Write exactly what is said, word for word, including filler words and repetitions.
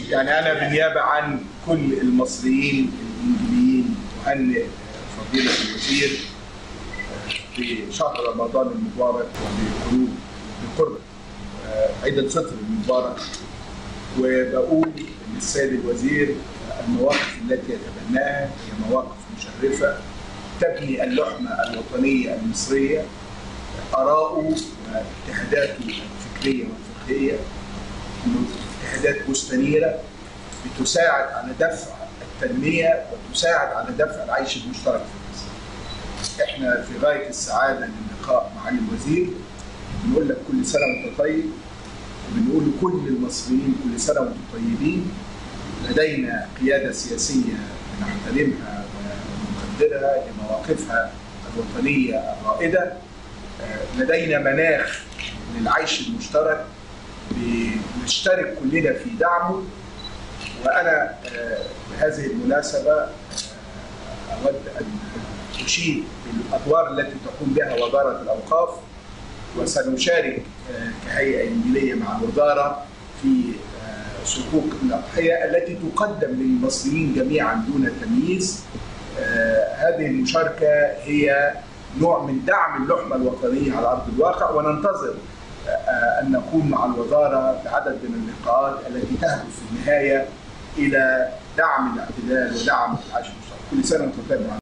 يعني أنا بالنيابة عن كل المصريين الإنجليين أهنئ فضيلة الوزير في شهر رمضان المبارك وبقرب بقرب عيد الفطر المبارك، وبقول للسيد الوزير المواقف التي يتبناها هي مواقف مشرفة تبني اللحمة الوطنية المصرية، آراءه واجتهاداته الفكرية والفقهية اجتهادات مستنيرة بتساعد على دفع التنمية وتساعد على دفع العيش المشترك في مصر. احنا في غاية السعادة للقاء معالي الوزير، بنقول لك كل سنة وانت طيب، وبنقول لكل المصريين كل سنة وانتم طيبين. لدينا قيادة سياسية نحترمها ونقدرها لمواقفها الوطنية الرائدة، لدينا مناخ للعيش المشترك بنشترك كلنا في دعمه. وأنا بهذه المناسبة أود أن أشيد بالأدوار التي تقوم بها وزارة الأوقاف، وسنشارك كهيئة إنجيلية مع الوزارة في صكوك الأضحية التي تقدم للمصريين جميعا دون تمييز. هذه المشاركة هي نوع من دعم اللحمة الوطنية على أرض الواقع، وننتظر أن نقوم مع الوزارة بعدد من اللقاءات التي تهدف في النهاية إلى دعم الاعتدال ودعم العيش المشترك. كل سنة وأنتم طيبين.